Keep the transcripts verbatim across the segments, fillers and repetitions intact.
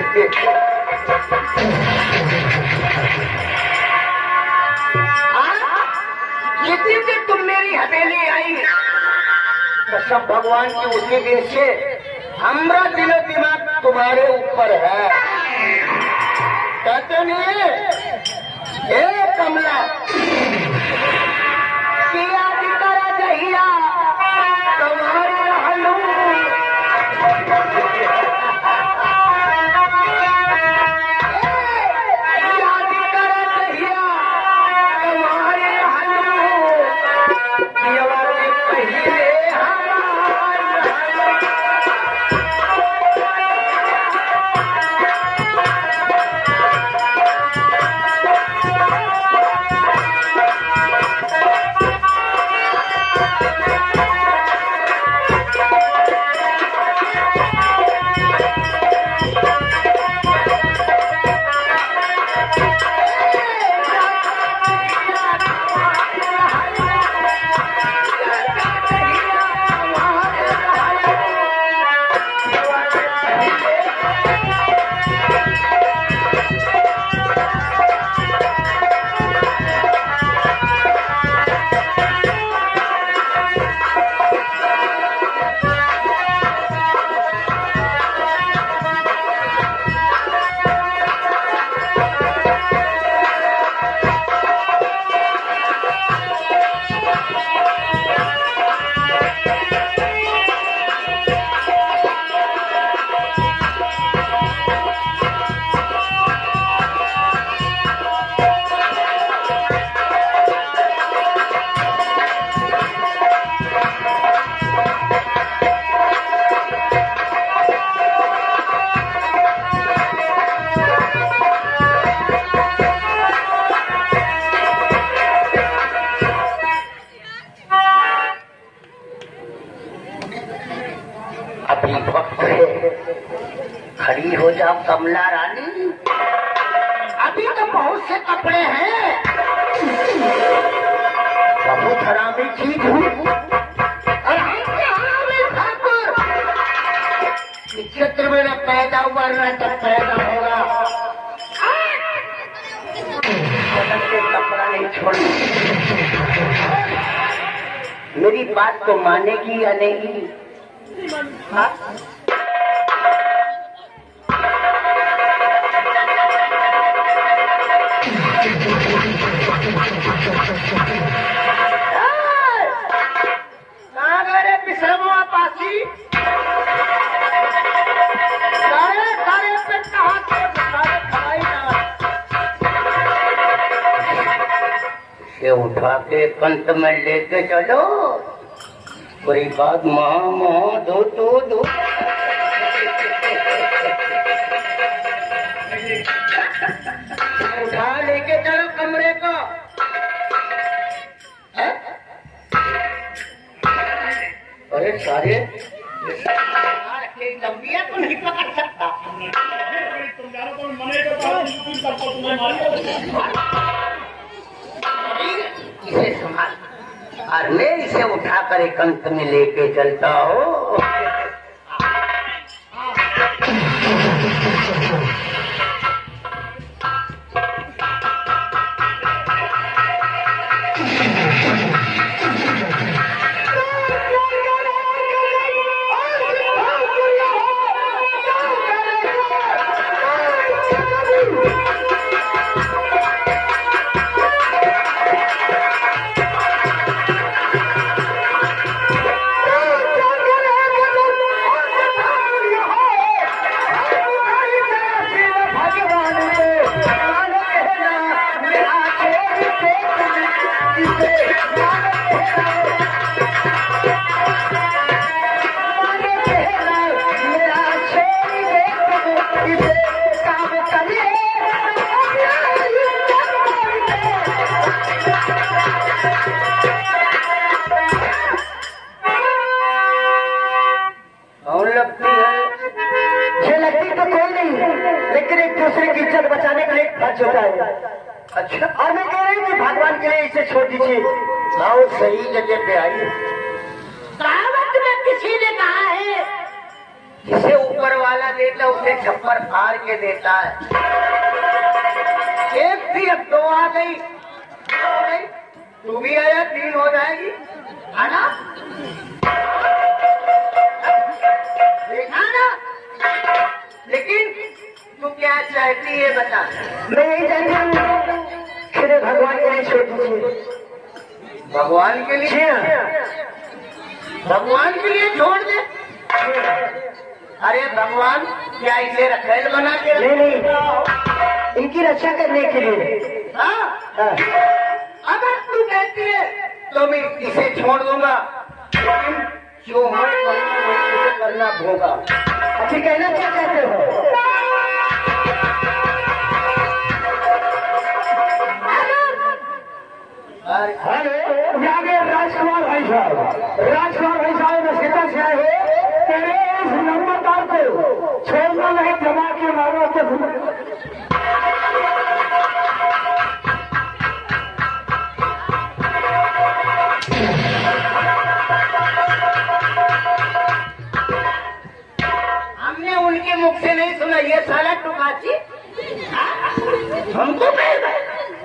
जिस दिन तुम मेरी हवेली आई तो सब भगवान की उसी दिन से हमारा दिलो दिमाग तुम्हारे ऊपर है। कहते नहीं ए कमला किया करा जहिया तुम्हारे रहलू खड़ी हो जाओ कमला रानी, अभी तो बहुत से कपड़े हैं। बहुत हरामी चीज हूँ क्षेत्र में न पैदा हुआ न तब पैदा होगा। कपड़ा नहीं छोड़ना, मेरी बात को मानेगी या नहीं? हाँ? कहाँ गए रे पिसरमुआ पासी? सारे सारे पे कहा सारे खाई ना। ये उठा के कंत में लेके चलो, पूरी बात महा महा दो दो दो। उठा लेके चलो कमरे को। है? अरे सारे लंबिया तो नहीं पकड़ सकता। इसे संभाल और मैं इसे उठाकर एक अंत में लेके चलता हूँ। अच्छा, और मैं कह रही हूँ कि भगवान के लिए इसे छोड़ दीजिए। आओ सही जगह पे आई। कहावत में किसी ने कहा है जिसे ऊपर वाला देता उसे छप्पर फाड़ के देता है। एक थी अब दो आ गई, तू भी आया तीन हो जाएगी, है ना? देखा ना? लेकिन तू क्या चाहती है बता। मैं यही चाहती हूँ फिर भगवान के लिए छोड़ दीजिए। भगवान के लिए? भगवान के लिए छोड़ दे? अरे भगवान क्या इसे रखेल बना के? नहीं नहीं, इनकी रक्षा करने के लिए। हाँ? हाँ। अगर तू कहती है तो मैं इसे छोड़ दूंगा, लेकिन जो मैं करूंगा करना होगा। अच्छा कहना क्या चाहते हो? हेलो, यहाँ के राजकुमार भाई साहब, राजकुमार भाई साहब नसीता से आए हो। तेरे इस नंबरदार को छोड़ना नहीं, जमा के मारो तो हमने उनके मुख से नहीं सुना ये साला टुकाची हमको कह गए।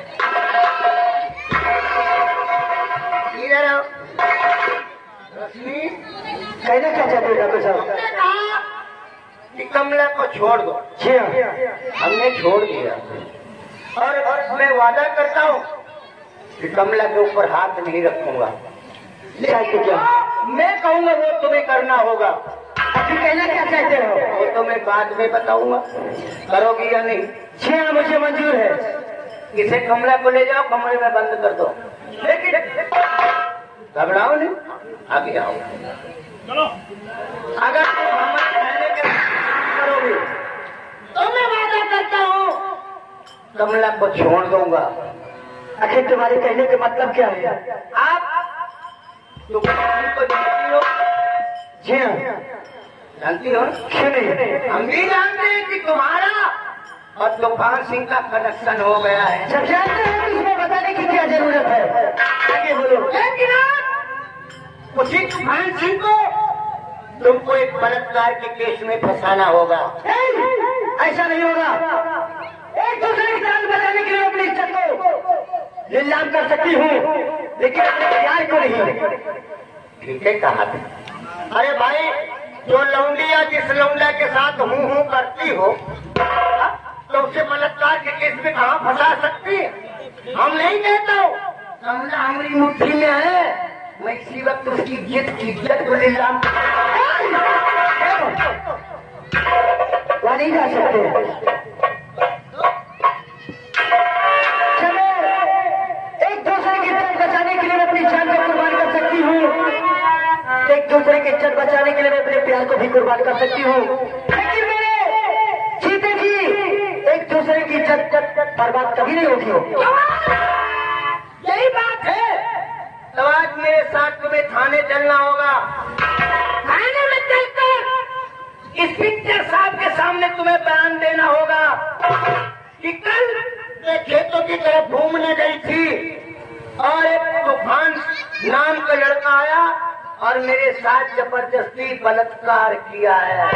इधर आओ। रश्मि कहना क्या चाहते हो डॉक्टर साहब? कि कमला को छोड़ दो। जी हाँ, हमने छोड़ दिया और, और मैं वादा करता हूँ कि कमला के ऊपर हाथ नहीं रखूंगा। चाहते क्या? मैं कहूँगा वो तुम्हें करना होगा। अभी कहना क्या चाहते हो? वो तो मैं बाद में बताऊंगा, करोगी या नहीं? जी हाँ, मुझे मंजूर है। इसे कमला को ले जाओ, कमरे में बंद कर दो। लेकिन घबराओ नहीं, आगे आओ। अगर तुम हमारे कहने के करोगे तो मैं वादा करता हूँ कमला को छोड़ दूंगा। आखिर तुम्हारे कहने का मतलब क्या है? आप तुम को जानती हो? जी हाँ, जानती हो? क्यों नहीं? हम भी जानते हैं कि तुम्हारा और तूफान सिंह का कनेक्शन हो गया है। जब जानते हैं तो इसमें बताने की क्या जरूरत है? आगे बोलो। लेकिन उसी तूफान सिंह को तुमको एक बलात्कार के केस में फंसाना होगा। ऐसा नहीं होगा। एक दूसरे की जान बचाने के लिए अपनी इज्जत को नीलाम कर सकती हूँ, लेकिन अपने प्यार को नहीं। ठीक है कहा। अरे भाई, जो लौंडिया जिस लौंडा के साथ हूँ हूँ करती हो तो उसे बलात्कार के केस में कहाँ फंसा सकती? हम नहीं कहता हूँ, कमला हमारी मुट्ठी में है। मैं इसी वक्त उसकी इज्जत की इज्जत को नीलाम वहाँ नहीं जा सकते। चलो, एक दूसरे की इज्जत बचाने के लिए मैं अपनी जान को कुर्बान कर सकती हूँ, एक दूसरे की इज्जत बचाने के लिए मैं अपने प्यार को भी कुर्बान कर सकती हूँ, लेकिन मेरे जीते जी एक दूसरे की इज्जत बर्बाद कभी नहीं होगी। यही बात है। तो आज मेरे साथ तुम्हें थाने चलना होगा। थाने में चलकर इस पिक्चर साहब के सामने तुम्हें बयान देना होगा कि कल मैं खेतों की तरफ घूमने गई थी और एक तूफान नाम का लड़का आया और मेरे साथ जबरदस्ती बलात्कार किया है।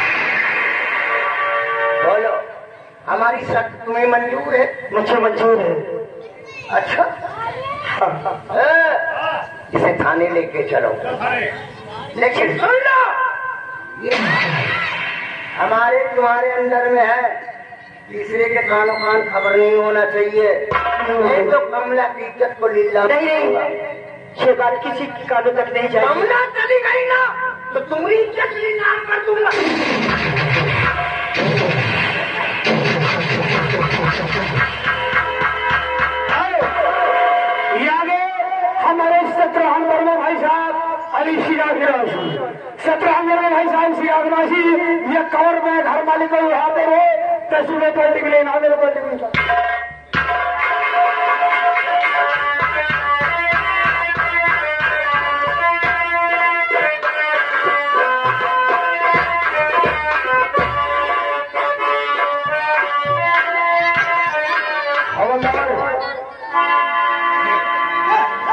बोलो, हमारी शर्त तुम्हें मंजूर है? मुझे मंजूर है। अच्छा, हाँ, इसे थाने लेके चलो। लेकिन सुन लो, ये हमारे तुम्हारे अंदर में है, तीसरे के कानों कान खबर नहीं होना चाहिए। नहीं तो कमला की इज्जत को लीला नहीं नहीं, ये बात किसी के कानों तक नहीं जाएगी। कमला चली गई ना तो तुम्हारी इज्जत लीला कर दूंगा। हमारे सत्रह वर्मा भाई साहब अली शिरा गिरासी, सत्रह वर्मा भाई साहब शिरा गिरासी, ये कवर में घर मालिक को उठाते रहे तस्वीरें पलट के लिए ना मेरे पलट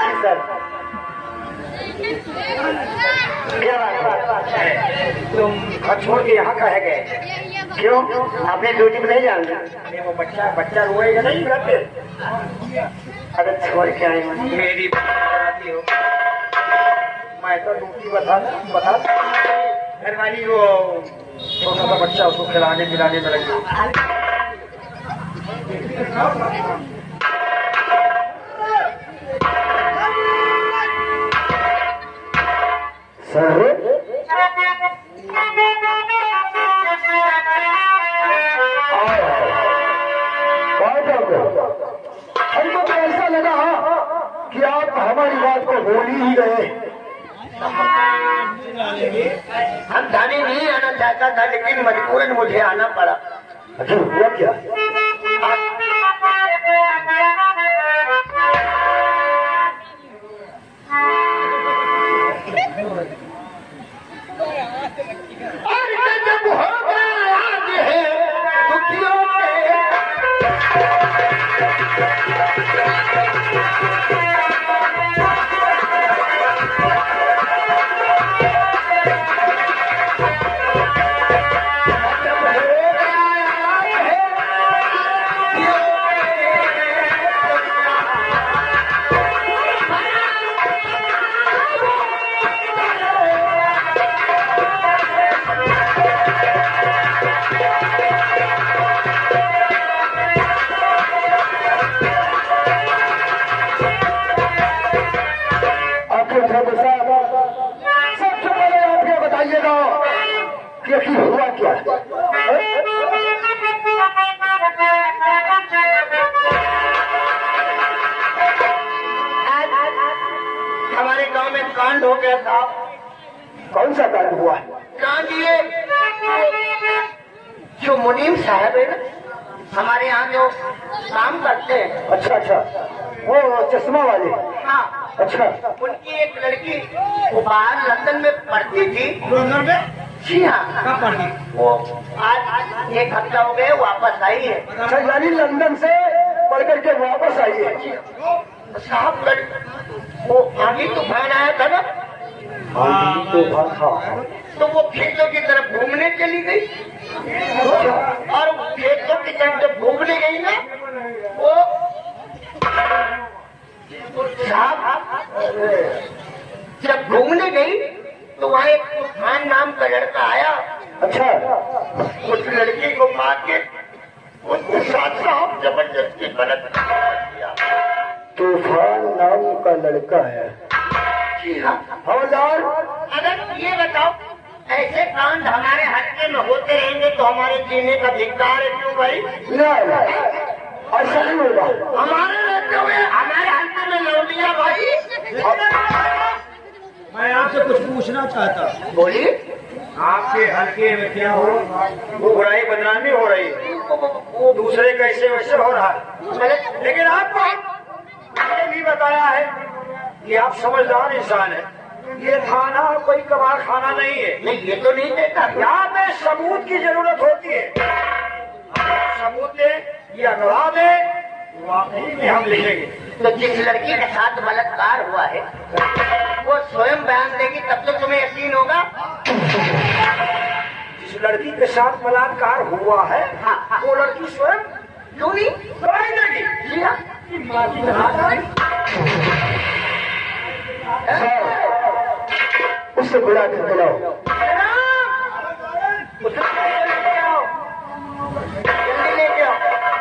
क्या बात है? तुम घर छोड़ के यहाँ कहे गए? क्यों? आपने ड्यूटी में नहीं जाना? अरे वो बच्चा बच्चा रोएगा नहीं घर पे? अगर छोड़ के आए हैं मेरी बताती हो, मैं तो ड्यूटी बता बता घर वाली वो छोटा सा बच्चा उसको खिलाने पिलाने में लगी। सर हमको तो ऐसा लगा कि आप हमारी बात को भूल ही गए। हम थाने नहीं आना चाहता था, लेकिन मजबूरन मुझे आना पड़ा। अच्छा हुआ क्या? और जब होगा आज है दुखियों में, सबसे पहले आप ये बताइएगा कि आखिर हुआ क्या? हमारे गांव में कांड हो गया था। कौन सा कांड हुआ? कांड ये जो मुनीम साहब है ना, हमारे यहाँ जो काम करते हैं। अच्छा अच्छा, वो चश्मा वाले। हाँ, अच्छा, उनकी एक लड़की वो बाहर लंदन में पढ़ती थी। लंदन में? जी हाँ। कब पढ़ती? वो आज एक हफ्ता हो गए वापस आई है। अच्छा, यानी लंदन से पढ़ करके वापस आई है। साहब वो आगे तूफान आया था ना, आंधी तूफान था, तो वो खेतों की तरफ घूमने चली गई। और खेतों की तरफ जब घूमने गई ना, वो साहब जब घूमने गई तो वहाँ एक तूफान नाम का लड़का आया। अच्छा, उस लड़की को मार के उसके साथ साहब जबरदस्ती बलात्कार किया। तूफान नाम का लड़का है? जी हाँ। हवलदार, अगर ये बताओ ऐसे कांड हमारे हल्के में होते रहेंगे तो हमारे जीने का धिक्कार है क्यों भाई? नहीं, ऐसा नहीं होगा। हमारे रहते हुए हमारे हल्के में लौटिया भाई। मैं आपसे कुछ पूछना चाहता हूँ। बोलिए। आपके हल्के में क्या हो? वो बुराई बदनामी हो रही है, वो दूसरे कैसे वैसे हो रहा है। लेकिन आपको मैंने भी बताया है कि आप समझदार इंसान है। ये थाना कोई कबाड़ खाना नहीं है। नहीं, ये तो नहीं देता। यहाँ पे सबूत की जरूरत होती है। सबूत दे या गवाह दे, वाकई में हम लिखेंगे। तो जिस लड़की के साथ बलात्कार हुआ है वो स्वयं बयान देगी, तब तो तुम्हें यकीन होगा। जिस लड़की के साथ बलात्कार हुआ है वो लड़की स्वयं क्यों नहीं गवाही देगी? जी हाँ। उससे बुला कर बुलाओ। जल्दी लेके आओ।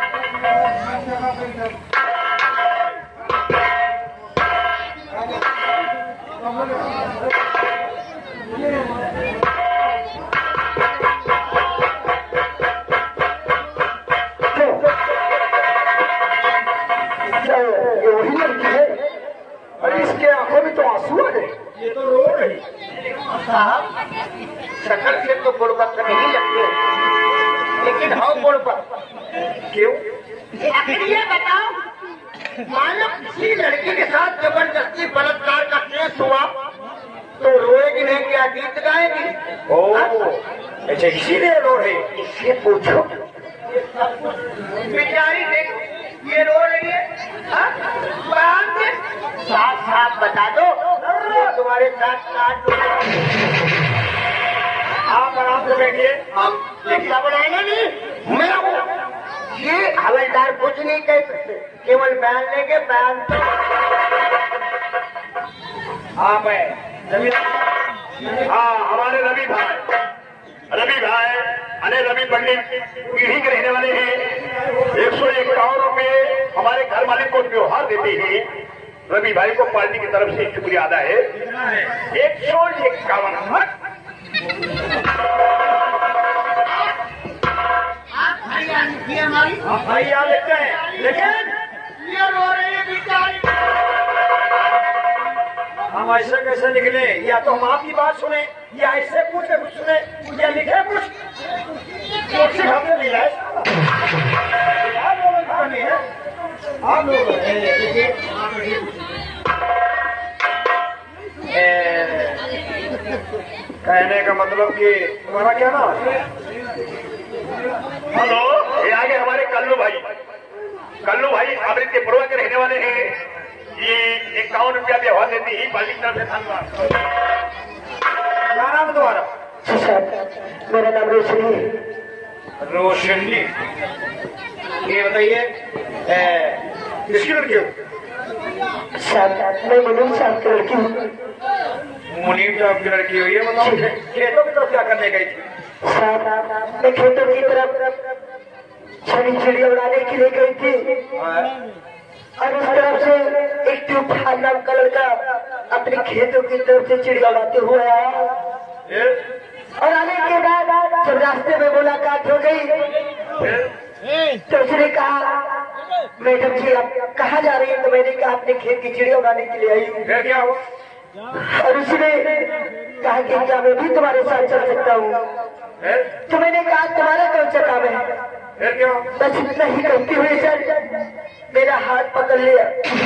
क्या ये वही लड़की है? अरे इसके आंखों में तो आंसू है। ये तो रो रही। साहब शक्ल से तो गुणवत्ता नहीं लगते, लेकिन हाँ गुणवत्ता क्यों? आखिर ये बताओ, मानो किसी लड़की के साथ जबरदस्ती बलात्कार का केस हुआ तो रोएगी नहीं, क्या गीत गाएगी? ओह, अच्छा इसीलिए रो रही। इससे पूछो बेचारी, देख ये रो रही है। साफ साफ बता दो तुम्हारे साथ काट आप आराम से बैठिए। ये क्या बनाएगा नहीं मेरा वो ये हवलदार कुछ नहीं कह सकते, केवल बयान लेके बयान। आप है रवि। हाँ, हमारे रवि भाई, रवि भाई अने रवि पंडित पीढ़ी के रहने वाले हैं। एक सौ इक्यावन रुपये हमारे घर मालिक को त्योहार देते हैं। रवि भाई को पार्टी की तरफ से शुक्रिया अदा है। एक सौ इक्यावन भाई यहाँ लेते हैं, लेकिन ये रो रही है बेचारी। हम ऐसे कैसे निकले? या तो हम आपकी बात सुने, या ऐसे कुछ कुछ सुने, या लिखे कुछ कुछ हमने मिला है। आप लोगों का नहीं है, आप लोग कहने का मतलब कि तुम्हारा क्या नाम है? हेलो, ये आगे हमारे कल्लू भाई, कल्लू भाई अमृत के पूर्व के रहने वाले हैं। ये इक्यावन रुपया व्यवहार देती ही पार्टी की तरफ से धन्यवाद। क्या नाम है तुम्हारा? मेरा नाम रोशनी है। रोशनी, ये बताइए किसकी लड़की हो? मैं मुनीम साहब की लड़की हूँ। मुनीम साहब की लड़की हो। ये बताओ खेतों की तरफ क्या करने गई थी? साहब मैं खेतों की तरफ छड़ी चिड़िया उड़ाने के लिए गई थी, और उस तरफ से एक तूफान नाम का लड़का अपने खेतों की तरफ से चिड़िया उड़ाते हुए आया, और आने के बाद जब रास्ते में मुलाकात हो गई तो उसने कहा, मैडम जी आप कहाँ जा रही है? तो मैंने कहा अपने खेत की चिड़िया उड़ाने के लिए आई हूँ। फिर क्या हुआ? और उसने कहा कि क्या मैं भी तुम्हारे साथ चल सकता हूँ? तो मैंने कहा तुम्हारा कौन सा काम है? फिर क्या? बस इतना ही कहती हुई सर मेरा हाथ पकड़ लिया,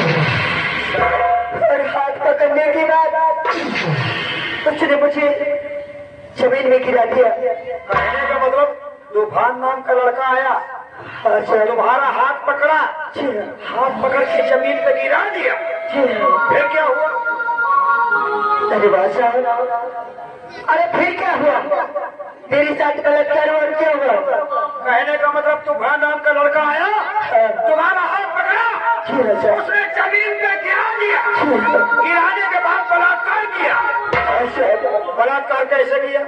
और हाथ पकड़ने के बाद उसने मुझे जमीन में गिरा दिया। कहने का मतलब तूफान नाम का लड़का आया, तुम्हारा हाथ पकड़ा, हाथ पकड़ के जमीन पे गिरा दिया। फिर क्या हुआ? अरे बादशाह, अरे फिर क्या हुआ? मेरे साथ बलात्कार और क्या हुआ? कहने का मतलब तूफान नाम का लड़का आया, तुम्हारा हाथ पकड़ा, उसने जमीन पे गिरा दिया, गिराने के बाद बलात्कार किया। बलात्कार कैसे किया?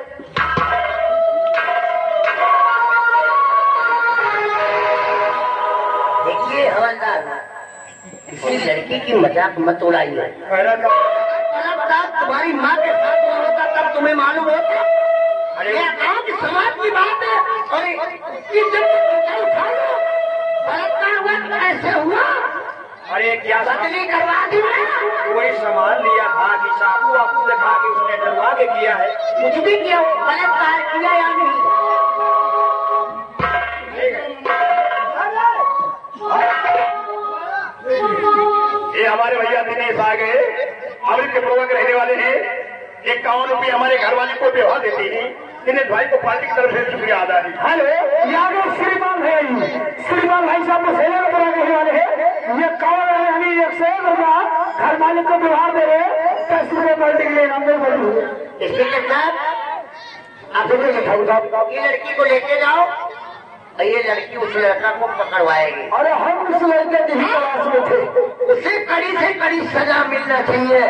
देखिए हवलदार, किसी लड़की की मजाक मत उड़ाइए। तुम्हारी माँ के साथ होता तब तुम्हें मालूम होता। अरे आज समाज की बात है, और उठा लो, बलात्कार हुआ तो ऐसे हुआ। अरे क्या बदली करवा दी? कोई सामान लिया था कि साबू आपको देखा कि उसने डरवा के किया है? कुछ भी किया हो, बलात्कार किया या नहीं? ये हमारे भैया दिनेश आ गए, अमृत के पूर्व के रहने वाले हैं। इक्यावन रुपये हमारे घर वाले को व्यवहार देती है। दिनेश भाई को पार्टी की तरफ से शुक्रिया अदा है। हेलो, यहाँ श्रीमान है, श्रीमान भाई साहब को सेना में रहने वाले हैं। ये कौन है? यानी एक सौ एक रुपया घर मालिक को व्यवहार दे रहे, दस रुपये पार्टी के लिए नाम दे बोलूँ। इसके साथ आप ये लड़की को लेके जाओ, और ये लड़की उस लड़का को पकड़वाएगी। अरे हम उस लड़के की ही तलाश में थे। उसे कड़ी से कड़ी सजा मिलना चाहिए।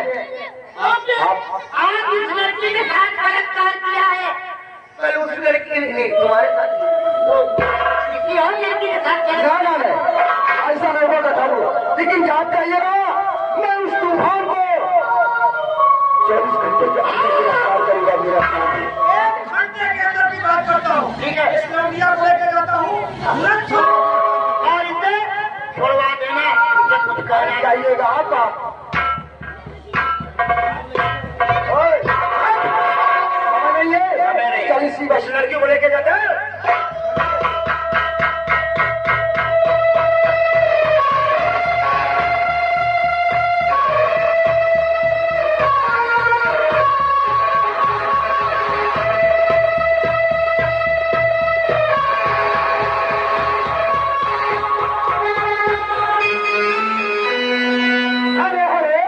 आज इस लड़की के साथ बलात्कार किया है, कल उस लड़की ने तुम्हारे साथ किसी और लड़की के साथ किया। ना ना नहीं, ऐसा नहीं होगा था। लेकिन जान चाहिएगा, मैं उस तूफान को चौबीस घंटे के अंदर गिरफ्तार करूंगा। मेरा एक घंटे के अंदर की बात करता हूँ, ठीक है? इस लड़किया को लेकर जाता हूँ और इसे छोड़वा देना, इसे कुछ कहना चाहिएगा आप। इसी बस लड़की को लेके जाते हैं।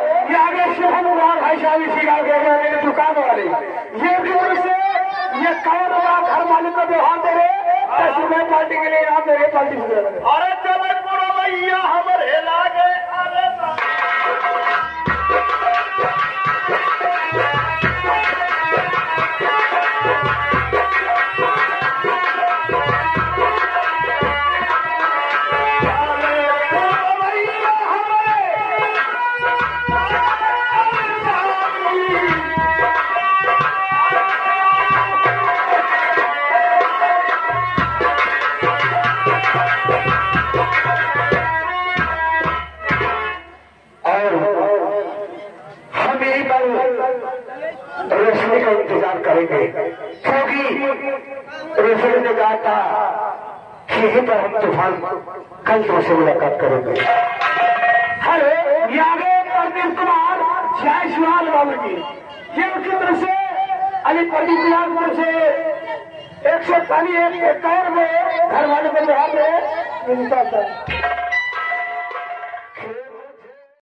दुकान वाले ये भी से ये मालिक को व्यवहार दे रहे सुबह पार्टी के लिए आप मेरे पार्टी से अरे चले पूरा भैया हमारे लागे अरे रोशनी का इंतजार करेंगे क्योंकि रोशनी ने कहा था कि यहीं पर हम तूफान कल तुमसे मुलाकात करेंगे। हेलो, ये आगे प्रदीप कुमार जय शिवाल बाबू जी, ये उनकी तरफ से अली प्रदीप कुमार की तरफ से एक सौ चालीस एक और में घर वाले को जवाब दे।